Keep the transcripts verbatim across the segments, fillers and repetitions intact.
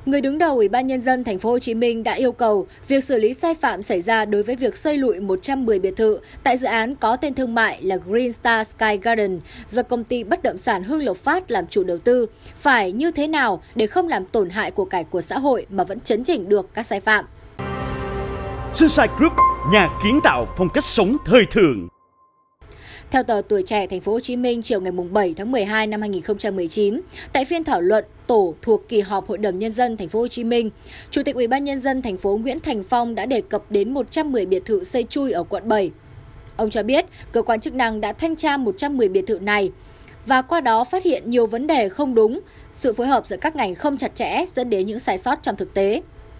Người đứng đầu Ủy ban Nhân dân Thành phố Hồ Chí Minh đã yêu cầu việc xử lý sai phạm xảy ra đối với việc xây lụi một trăm mười biệt thự tại dự án có tên thương mại là Green Star Sky Garden do công ty bất động sản Hưng Lộc Phát làm chủ đầu tư phải như thế nào để không làm tổn hại của cải của xã hội mà vẫn chấn chỉnh được các sai phạm. Sunshine Group, nhà kiến tạo phong cách sống thời thượng. Theo tờ Tuổi Trẻ Thành phố Hồ Chí Minh chiều ngày bảy tháng mười hai năm hai nghìn không trăm mười chín, tại phiên thảo luận tổ thuộc kỳ họp Hội đồng Nhân dân Thành phố Hồ Chí Minh, Chủ tịch Ủy ban Nhân dân Thành phố Nguyễn Thành Phong đã đề cập đến một trăm mười biệt thự xây chui ở quận bảy. Ông cho biết cơ quan chức năng đã thanh tra một trăm mười biệt thự này và qua đó phát hiện nhiều vấn đề không đúng, sự phối hợp giữa các ngành không chặt chẽ dẫn đến những sai sót trong thực tế.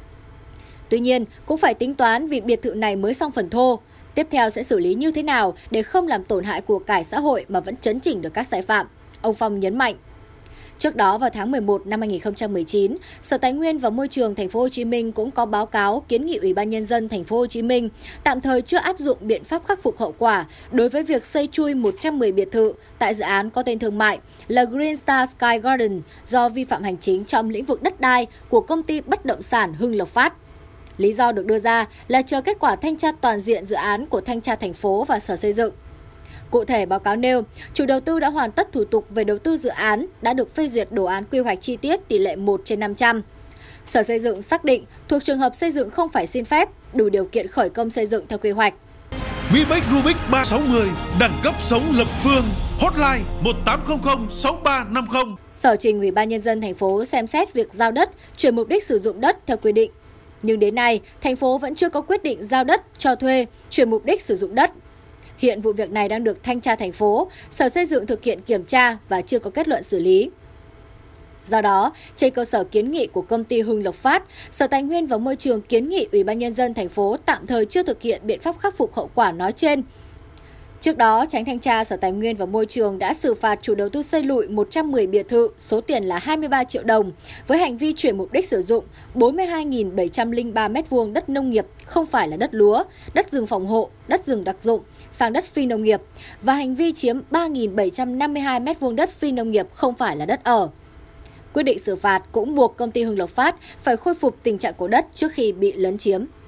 Tuy nhiên, cũng phải tính toán vì biệt thự này mới xong phần thô. Tiếp theo sẽ xử lý như thế nào để không làm tổn hại của cải xã hội mà vẫn chấn chỉnh được các sai phạm, ông Phong nhấn mạnh. Trước đó vào tháng mười một năm hai nghìn không trăm mười chín, Sở Tài nguyên và Môi trường Thành phố Hồ Chí Minh cũng có báo cáo kiến nghị Ủy ban Nhân dân Thành phố Hồ Chí Minh tạm thời chưa áp dụng biện pháp khắc phục hậu quả đối với việc xây chui một trăm mười biệt thự tại dự án có tên thương mại là Green Star Sky Garden do vi phạm hành chính trong lĩnh vực đất đai của công ty bất động sản Hưng Lộc Phát. Lý do được đưa ra là chờ kết quả thanh tra toàn diện dự án của Thanh tra thành phố và Sở Xây dựng. Cụ thể, báo cáo nêu, chủ đầu tư đã hoàn tất thủ tục về đầu tư dự án, đã được phê duyệt đồ án quy hoạch chi tiết tỷ lệ một trên năm trăm. Sở Xây dựng xác định thuộc trường hợp xây dựng không phải xin phép, đủ điều kiện khởi công xây dựng theo quy hoạch. Mi Bách Rubik ba sáu không, đẳng cấp sống lập phương, hotline một tám không không sáu ba năm không. Sở trình Ủy ban Nhân dân thành phố xem xét việc giao đất, chuyển mục đích sử dụng đất theo quy định. Nhưng đến nay, thành phố vẫn chưa có quyết định giao đất, cho thuê, chuyển mục đích sử dụng đất. Hiện vụ việc này đang được thanh tra thành phố, Sở Xây dựng thực hiện kiểm tra và chưa có kết luận xử lý. Do đó, trên cơ sở kiến nghị của công ty Hưng Lộc Phát, Sở Tài nguyên và Môi trường kiến nghị Ủy ban Nhân dân thành phố tạm thời chưa thực hiện biện pháp khắc phục hậu quả nói trên. Trước đó, Chánh thanh tra Sở Tài nguyên và Môi trường đã xử phạt chủ đầu tư xây lụi một trăm mười biệt thự, số tiền là hai mươi ba triệu đồng, với hành vi chuyển mục đích sử dụng bốn mươi hai nghìn bảy trăm lẻ ba mét vuông đất nông nghiệp không phải là đất lúa, đất rừng phòng hộ, đất rừng đặc dụng sang đất phi nông nghiệp và hành vi chiếm ba nghìn bảy trăm năm mươi hai mét vuông đất phi nông nghiệp không phải là đất ở. Quyết định xử phạt cũng buộc công ty Hưng Lộc Phát phải khôi phục tình trạng của đất trước khi bị lấn chiếm.